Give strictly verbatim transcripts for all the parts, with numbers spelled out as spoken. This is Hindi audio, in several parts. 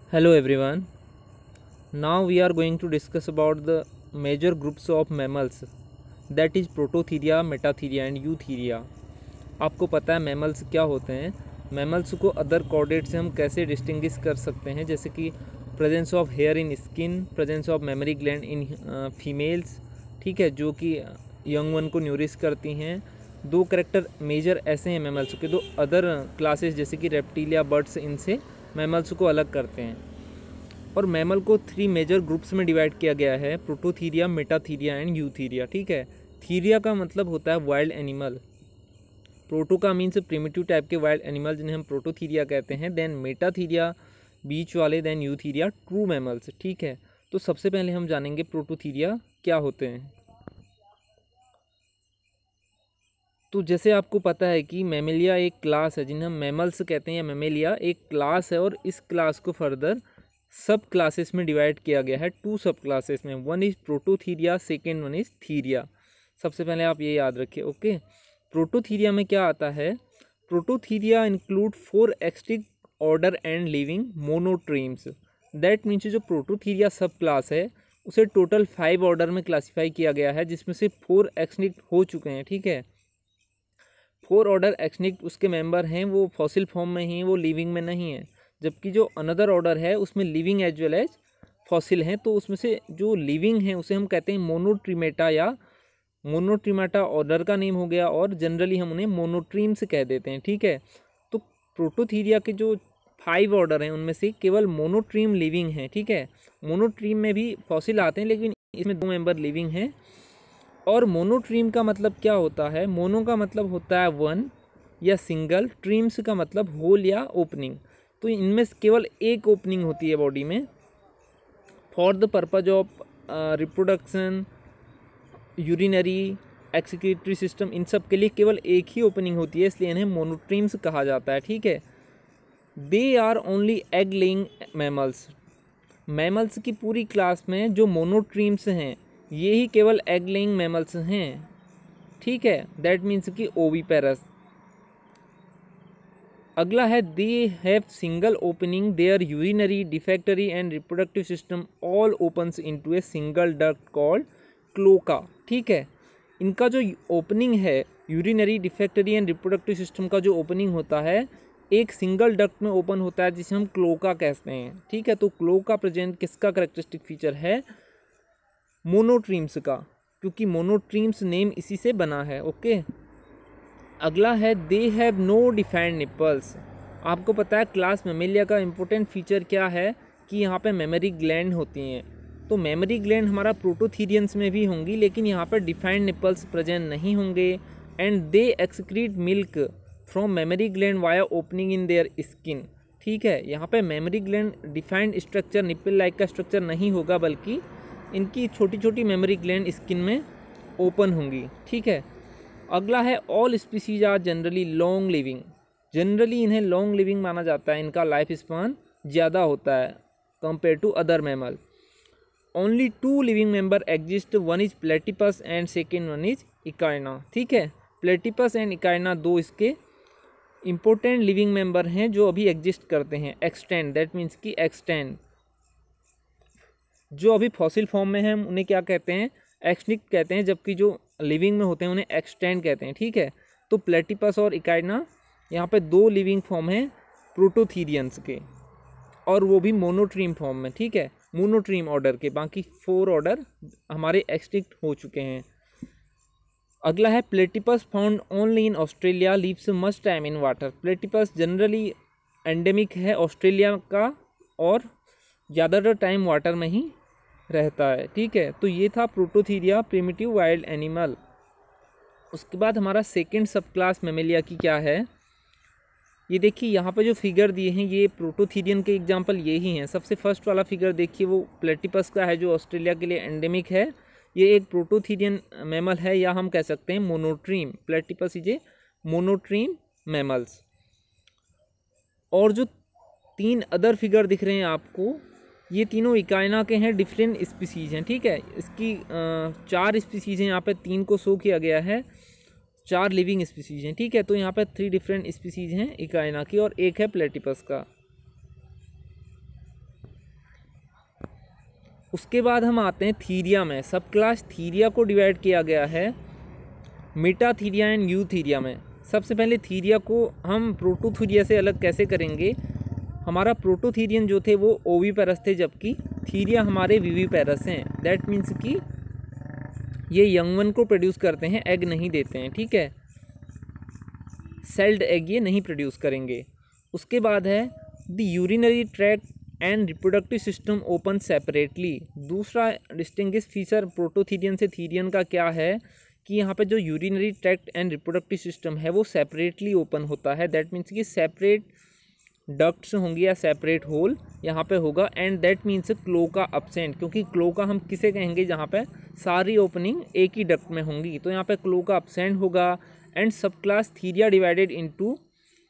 Hello everyone. Now we are going to discuss about the major groups of mammals, that is Prototheria, Metatheria and Eutheria. आपको पता है मैमल्स क्या होते हैं? मैमल्स को अदर कॉर्डेट से हम कैसे डिस्टिंग्विश कर सकते हैं, जैसे कि presence of hair in skin, presence of mammary gland in females, ठीक है, जो कि यंग वन को न्यूरिश करती हैं। दो करेक्टर मेजर ऐसे हैं मैमल्स के, दो अदर क्लासेस जैसे कि रेप्टिलिया, बर्ड्स, इनसे मैमल्स को अलग करते हैं। और मैमल को थ्री मेजर ग्रुप्स में डिवाइड किया गया है, प्रोटोथीरिया, मेटाथीरिया एंड यूथीरिया, ठीक है। थीरिया का मतलब होता है वाइल्ड एनिमल, प्रोटो का मीन्स प्रिमिटिव टाइप के वाइल्ड एनिमल जिन्हें हम प्रोटोथीरिया कहते हैं, देन मेटाथीरिया बीच वाले, देन यूथीरिया ट्रू मैमल्स, ठीक है। तो सबसे पहले हम जानेंगे प्रोटोथीरिया क्या होते हैं। तो जैसे आपको पता है कि मैमेलिया एक क्लास है, जिन्हें हम मैमल्स कहते हैं, या मैमेलिया एक क्लास है, और इस क्लास को फर्दर सब क्लासेस में डिवाइड किया गया है, to subclasses. One is prototheria, second one is theria. सबसे पहले आप ये याद रखिए, ओके। प्रोटोथीरिया में क्या आता है? Prototheria include four extinct order and living monotremes. That means जो प्रोटोथीरिया सब क्लास है उसे टोटल फाइव ऑर्डर में क्लासीफाई किया गया है, जिसमें से फोर एक्सटिंक्ट हो चुके हैं, ठीक है। फोर ऑर्डर एक्सटिंक्ट उसके मेंबर हैं, वो फॉसिल फॉर्म में हैं, वो लिविंग में नहीं है। जबकि जो अनदर ऑर्डर है उसमें living as well as fossil हैं। तो उसमें से जो लिविंग है उसे हम कहते हैं मोनोट्रीमेटा, या मोनोट्रीमेटा ऑर्डर का नेम हो गया, और जनरली हम उन्हें मोनोट्रीम्स कह देते हैं, ठीक है। तो प्रोटोथीरिया के जो फाइव ऑर्डर हैं उनमें से केवल मोनोट्रीम लिविंग हैं, ठीक है। मोनोट्रीम में भी फॉसिल आते हैं, लेकिन इसमें दो मेंबर लिविंग हैं। और मोनोट्रीम का मतलब क्या होता है? मोनो का मतलब होता है वन या सिंगल, ट्रीम्स का मतलब होल या ओपनिंग। तो इनमें केवल एक ओपनिंग होती है बॉडी में, for the purpose of reproduction, urinary, excretory system, इन सब के लिए केवल एक ही ओपनिंग होती है, इसलिए इन्हें मोनोट्रीम्स कहा जाता है, ठीक है। They are only egg laying mammals. Mammals की पूरी क्लास में जो मोनोट्रीम्स हैं ये ही केवल एग लेइंग मैमल्स हैं, ठीक है। दैट मीन्स कि ओविपेरस। अगला है they have single opening, their urinary, defecatory and reproductive system all opens into a single duct called cloaca, ठीक है। इनका जो ओपनिंग है, urinary, defecatory and reproductive system का जो ओपनिंग होता है एक सिंगल डक्ट में ओपन होता है, जिसे हम क्लोका कहते हैं, ठीक है। तो क्लोका प्रेजेंट किसका करेक्टरिस्टिक फीचर है? मोनोट्रीम्स का, क्योंकि मोनोट्रीम्स नेम इसी से बना है, ओके। अगला है they have no defined nipples. आपको पता है क्लास मेमेलिया का इम्पोर्टेंट फीचर क्या है कि यहाँ पे मेमोरी ग्लैंड होती हैं। तो मेमोरी ग्लैंड हमारा प्रोटोथीरियंस में भी होंगी, लेकिन यहाँ पर डिफाइंड निपल्स प्रेजेंट नहीं होंगे। And they excrete milk from mammary gland via opening in their skin, ठीक है। यहाँ पे mammary gland defined structure, nipple like का स्ट्रक्चर नहीं होगा, बल्कि इनकी छोटी छोटी मेमोरी ग्लैंड स्किन में ओपन होंगी, ठीक है। अगला है all species are generally long living. Generally इन्हें लॉन्ग लिविंग माना जाता है, इनका लाइफ स्पान ज़्यादा होता है compare to other mammal. Only two living member exist, one is platypus and second one is इकाइना, ठीक है। प्लेटिपस एंड इकाइना दो इसके इम्पोर्टेंट लिविंग मेंबर हैं जो अभी एग्जिस्ट करते हैं। एक्सटेंड, दैट मीन्स कि एक्सटेंड। जो अभी फॉसिल फॉर्म में हैं उन्हें क्या कहते हैं? एक्सटिंक्ट कहते हैं, जबकि जो लिविंग में होते हैं उन्हें एक्सटेंड कहते हैं, ठीक है। तो प्लेटिपस और इकाइना यहाँ पे दो लिविंग फॉर्म हैं प्रोटोथीरियंस के, और वो भी मोनोट्रीम फॉर्म में, ठीक है, मोनोट्रीम ऑर्डर के। बाकी फोर ऑर्डर हमारे एक्सटिंक्ट हो चुके हैं। अगला है platypus found only in Australia, lives much time in water. Platypus generally endemic है ऑस्ट्रेलिया का, और ज़्यादातर टाइम वाटर में ही रहता है, ठीक है। तो ये था प्रोटोथीरिया, प्रिमिटिव वाइल्ड एनिमल। उसके बाद हमारा सेकेंड सब क्लास मेमेलिया की क्या है, ये देखिए यहाँ पे जो फिगर दिए हैं ये प्रोटोथीरियन के एग्जांपल ये ही हैं। सबसे फर्स्ट वाला फिगर देखिए, वो प्लेटिपस का है जो ऑस्ट्रेलिया के लिए एंडेमिक है। ये एक प्रोटोथीरियन मैमल है, या हम कह सकते हैं monotreme. Platypus is a monotreme mammals. और जो तीन अदर फिगर दिख रहे हैं आपको, ये तीनों इकाइना के हैं, डिफरेंट स्पीसीज हैं, ठीक है। इसकी चार स्पीसीज हैं, यहाँ पे तीन को शो किया गया है, चार लिविंग स्पीसीज हैं, ठीक है। तो यहाँ पे थ्री डिफरेंट स्पीसीज हैं इकाइना की, और एक है प्लेटिपस का। उसके बाद हम आते हैं थीरिया में। सब क्लास थीरिया को डिवाइड किया गया है मेटाथीरिया एंड यूथीरिया में। सबसे पहले थीरिया को हम प्रोटोथीरिया से अलग कैसे करेंगे। हमारा प्रोटोथीरियन जो थे वो ओवीपेरस थे, जबकि थीरिया हमारे विवीपेरस हैं। दैट मीन्स कि ये यंग वन को प्रोड्यूस करते हैं, एग नहीं देते हैं, ठीक है। सेल्ड एग ये नहीं प्रोड्यूस करेंगे। उसके बाद है the urinary tract and reproductive system open separately. दूसरा डिस्टिंग्विश फीचर प्रोटोथीरियन से थीरियन का क्या है कि यहाँ पे जो urinary tract and reproductive system है वो सेपरेटली ओपन होता है। दैट मीन्स कि सेपरेट डक्ट्स होंगी या सेपरेट होल यहाँ पे होगा। And that means cloaca absent, क्योंकि क्लोका हम किसे कहेंगे जहाँ पे सारी ओपनिंग एक ही डक्ट में होंगी, तो यहाँ पे क्लोका अब्सेंट होगा। And subclass theria divided into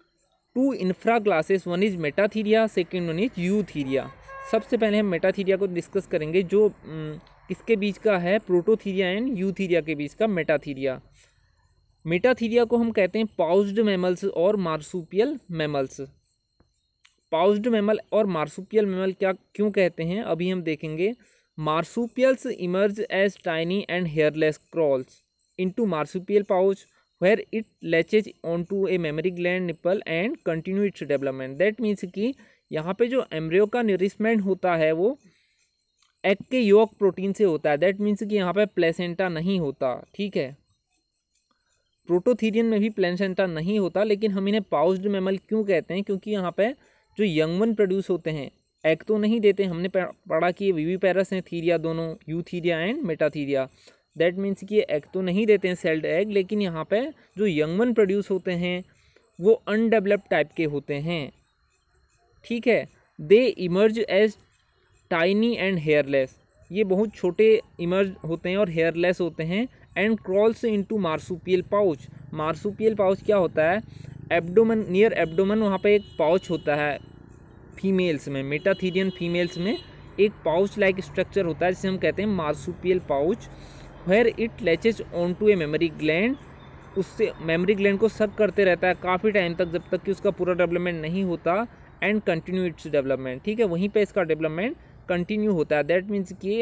two infraclasses, one is metatheria, second one is eutheria. सबसे पहले हम मेटाथीरिया को डिस्कस करेंगे, जो किसके बीच का है, प्रोटोथीरिया एंड यूथीरिया के बीच का मेटाथीरिया। मेटाथीरिया को हम कहते हैं पाउज्ड मैमल्स और मार्सुपियल मैमल्स। पाउज्ड मैमल और मार्सुपियल मैमल क्या क्यों कहते हैं अभी हम देखेंगे। Marsupials emerge as tiny and hairless crawls into marsupial pouch where it latches onto a mammary gland nipple and continue its development। that means कि यहाँ पे जो एम्ब्रियो का नरिशमेंट होता है वो एग के योक प्रोटीन से होता है। दैट मीन्स कि यहाँ पे प्लेसेंटा नहीं होता, ठीक है। प्रोटोथीरियन में भी प्लेसेंटा नहीं होता, लेकिन हम इन्हें पाउज्ड मैमल क्यों कहते हैं, क्योंकि यहाँ पे जो यंग वन प्रोड्यूस होते हैं, एग तो नहीं देते। हमने पढ़ा कि ये विवीपेरस हैं थीरिया दोनों, eutheria and metatheria. That means कि ये एग तो नहीं देते हैं सेल्ड एग, लेकिन यहाँ पे जो यंग वन प्रोड्यूस होते हैं वो अनडेवलप्ड टाइप के होते हैं, ठीक है। They emerge as tiny and hairless, ये बहुत छोटे इमर्ज होते हैं और हेयरलेस होते हैं। And crawls into marsupial pouch. Marsupial pouch क्या होता है, एब्डोमन, नियर एब्डोमन वहाँ पे एक पाउच होता है फीमेल्स में, मेटाथीरियन फीमेल्स में एक पाउच लाइक स्ट्रक्चर होता है जिसे हम कहते हैं marsupial pouch. Where it latches on to a mammary gland, उससे मेमोरी ग्लैंड को सक करते रहता है काफ़ी टाइम तक, जब तक कि उसका पूरा डेवलपमेंट नहीं होता। एंड कंटिन्यू इट्स डेवलपमेंट, ठीक है, वहीं पे इसका डेवलपमेंट कंटिन्यू होता है। दैट मीन्स कि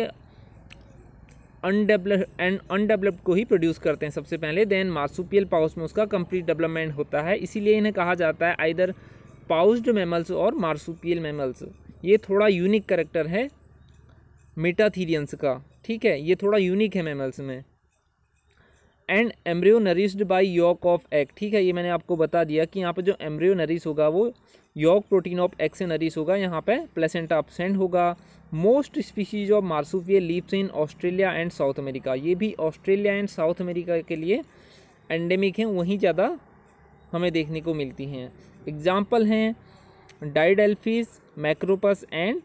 अनडेवलप एंड अनडेवलप्ड को ही प्रोड्यूस करते हैं सबसे पहले, देन मार्सुपियल पाउच में उसका कंप्लीट डेवलपमेंट होता है। इसीलिए इन्हें कहा जाता है आइदर पाउच्ड मैमल्स और मार्सुपियल मैमल्स। ये थोड़ा यूनिक कैरेक्टर है मेटाथीरियंस का, ठीक है, ये थोड़ा यूनिक है मैमल्स में। And embryo nourished by yolk of egg, ठीक है, ये मैंने आपको बता दिया कि यहाँ पे जो एम्ब्रियो नरिश होगा वो यॉक प्रोटीन ऑफ एग से नरिश होगा, यहाँ पे प्लेसेंटा एब्सेंट होगा। Most species of marsupial lives in Australia and South America, ये भी ऑस्ट्रेलिया एंड साउथ अमेरिका के लिए एंडेमिक हैं, वहीं ज़्यादा हमें देखने को मिलती हैं। एग्जाम्पल हैं didelphis, macropus and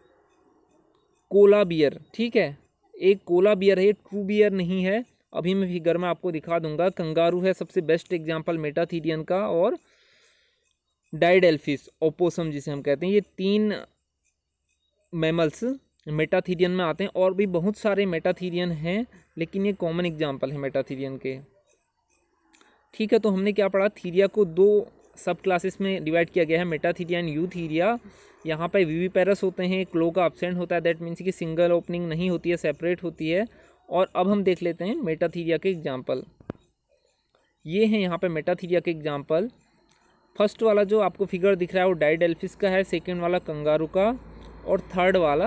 koala bear, ठीक है। एक कोला बियर है, ट्रू बियर नहीं है, अभी मैं फिगर में आपको दिखा दूंगा। कंगारू है सबसे बेस्ट एग्जांपल मेटाथीरियन का, और डाइडेल्फिस, ओपोसम जिसे हम कहते हैं, ये तीन मैमल्स मेटाथीरियन में आते हैं। और भी बहुत सारे मेटाथीरियन हैं, लेकिन ये कॉमन एग्जांपल है मेटाथीरियन के, ठीक है। तो हमने क्या पढ़ा, थीरिया को दो सब क्लासेस में डिवाइड किया गया है, मेटाथीरिया एंड यूथीरिया। यहाँ पे विवीपेरस होते हैं, क्लो का एब्सेंट होता है, दैट मीन्स कि सिंगल ओपनिंग नहीं होती है, सेपरेट होती है। और अब हम देख लेते हैं मेटाथीरिया के एग्जाम्पल। ये हैं यहाँ पे मेटाथीरिया के एग्जाम्पल। फर्स्ट वाला जो आपको फिगर दिख रहा है वो डाइडेल्फिस का है, सेकेंड वाला कंगारू का, और थर्ड वाला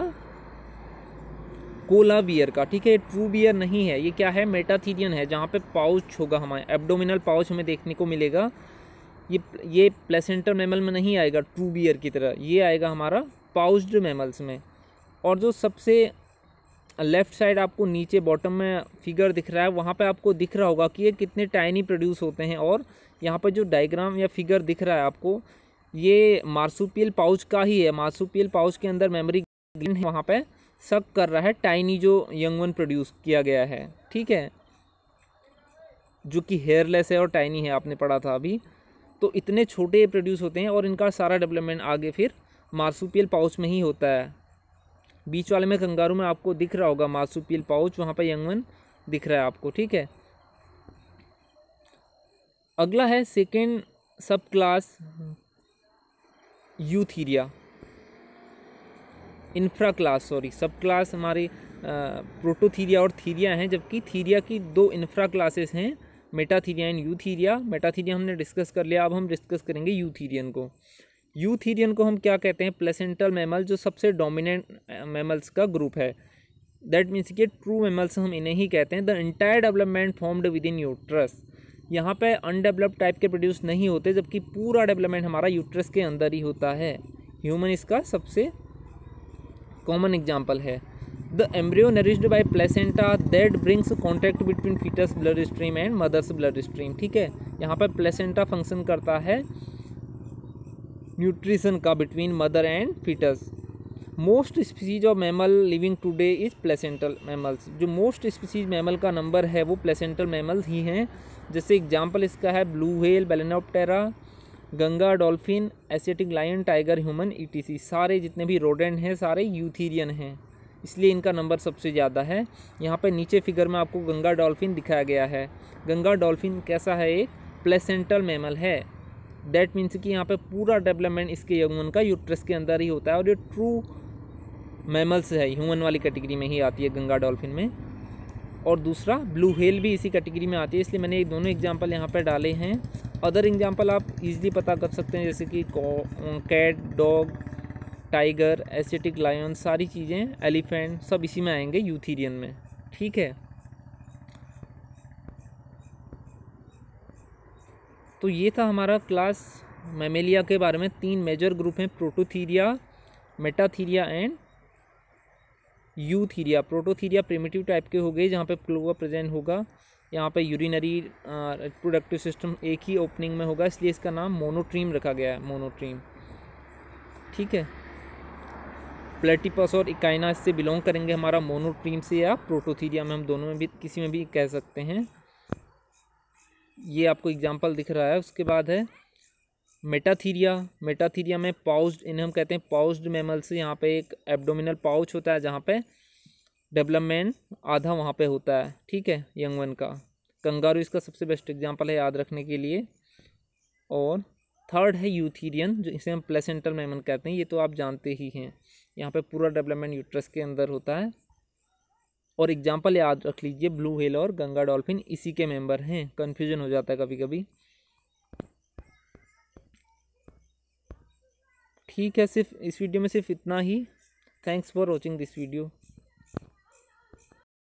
कोला बियर का, ठीक है। ट्रू बियर नहीं है, ये क्या है, मेटाथीरियन है, जहाँ पे पाउच होगा, हमारे एब्डोमिनल पाउच हमें देखने को मिलेगा। ये ये प्लेसेंटर मैमल में नहीं आएगा ट्रू बियर की तरह, ये आएगा हमारा पाउच्ड मैमल्स में। और जो सबसे लेफ़्ट साइड आपको नीचे बॉटम में फिगर दिख रहा है, वहाँ पे आपको दिख रहा होगा कि ये कितने टाइनी प्रोड्यूस होते हैं। और यहाँ पर जो डायग्राम या फिगर दिख रहा है आपको, ये मार्सुपियल पाउच का ही है। मार्सुपियल पाउच के अंदर मेमोरी ग्लैंड वहाँ पे सक कर रहा है टाइनी जो यंग वन प्रोड्यूस किया गया है, ठीक है, जो कि हेयरलेस है और टाइनी है, आपने पढ़ा था अभी। तो इतने छोटे प्रोड्यूस होते हैं और इनका सारा डेवलपमेंट आगे फिर मार्सुपियल पाउच में ही होता है। बीच वाले में कंगारू में आपको दिख रहा होगा मार्सुपियल पाउच, वहाँ पे यंग वन दिख रहा है आपको, ठीक है। अगला है second subclass Eutheria. Infraclass, sorry subclass हमारी प्रोटोथीरिया और थीरिया हैं, जबकि थीरिया की दो इंफ्रा क्लासेस हैं, मेटाथीरिया एंड यूथीरिया। मेटाथीरिया हमने डिस्कस कर लिया, अब हम डिस्कस करेंगे यूथीरियन को। यूथीरियन को हम क्या कहते हैं? प्लेसेंटल मैमल, जो सबसे डोमिनेंट मैमल्स का ग्रुप है। दैट मीन्स कि ट्रू मैमल्स हम इन्हें ही कहते हैं। The entire development formed within uterus, यहाँ पे अनडेवलप्ड टाइप के प्रोड्यूस नहीं होते, जबकि पूरा डेवलपमेंट हमारा यूट्रस के अंदर ही होता है। ह्यूमन इसका सबसे कॉमन एग्जाम्पल है। The embryo nourished by placenta that brings contact between foetus blood stream and mother's blood stream. ठीक है, यहाँ पर प्लेसेंटा फंक्शन करता है न्यूट्रिशन का between mother and foetus. Most species of mammal living today is placental mammals, जो मोस्ट स्पीसीज मैमल का नंबर है वो प्लेसेंटल मैमल्स ही हैं। जैसे एग्जांपल इसका है blue whale, Balaenoptera, Ganga dolphin, Asiatic lion, tiger, human, etc. सारे जितने भी रोडेंट हैं सारे यूथीरियन हैं, इसलिए इनका नंबर सबसे ज़्यादा है। यहाँ पे नीचे फिगर में आपको गंगा डॉल्फिन दिखाया गया है। गंगा डॉल्फिन कैसा है? एक प्लेसेंटल मैमल है। दैट मीन्स कि यहाँ पे पूरा डेवलपमेंट इसके यंगन का यूट्रस के अंदर ही होता है, और ये ट्रू मैमल्स है, ह्यूमन वाली कैटेगरी में ही आती है गंगा डॉल्फिन में। और दूसरा ब्लू व्हेल भी इसी कैटेगरी में आती है, इसलिए मैंने ये दोनों एग्जांपल यहाँ पे डाले हैं। अदर एग्जांपल आप इजीली पता कर सकते हैं, जैसे कि cat, dog, tiger, Asiatic lion, सारी चीज़ें, एलिफेंट, सब इसी में आएंगे यूथीरियन में। ठीक है, तो ये था हमारा क्लास मैमेलिया के बारे में। तीन मेजर ग्रुप हैं, Prototheria, Metatheria and Eutheria. Prototheria primitive type के हो गए, जहाँ पे क्लोवा प्रेजेंट होगा। यहाँ पे यूरिनरी रिप्रोडक्टिव सिस्टम एक ही ओपनिंग में होगा, इसलिए इसका नाम मोनोट्रीम रखा गया है, मोनोट्रीम। ठीक है, प्लेटिपस और इकाइना इससे बिलोंग करेंगे, हमारा मोनोट्रीम से या प्रोटोथीरिया में, हम दोनों में भी किसी में भी कह सकते हैं। ये आपको एग्जाम्पल दिख रहा है। उसके बाद है मेटाथीरिया। मेटाथीरिया में पाउच्ड, इन्हें हम कहते हैं पाउच्ड मैमल्स। यहाँ पे एक एब्डोमिनल पाउच होता है जहाँ पे डेवलपमेंट आधा वहाँ पे होता है। ठीक है, यंग वन का। कंगारू इसका सबसे बेस्ट एग्जांपल है याद रखने के लिए। और थर्ड है यूथीरियन, जो इसे हम प्लेसेंटल मैमल कहते हैं, ये तो आप जानते ही हैं। यहाँ पे पूरा डेवलपमेंट यूट्रस के अंदर होता है। और एग्जाम्पल याद रख लीजिए, ब्लू व्हेल और गंगा डॉल्फिन इसी के मेंबर हैं, कन्फ्यूजन हो जाता है कभी कभी। ठीक है, सिर्फ इस वीडियो में सिर्फ इतना ही। Thanks for watching this video.